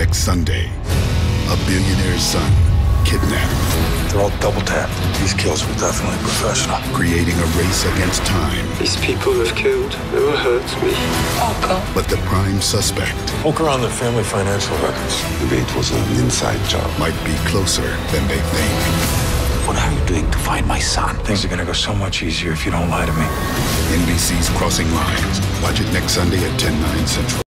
Next Sunday, a billionaire's son kidnapped. They're all double tapped. These kills were definitely professional. Creating a race against time. These people have killed who hurt me. But the prime suspect Poke around their family financial records. Maybe it was an inside job. might be closer than they think. What are you doing to find my son? Things are gonna go so much easier if you don't lie to me. NBC's Crossing Lines. Watch it next Sunday at 10/9 Central.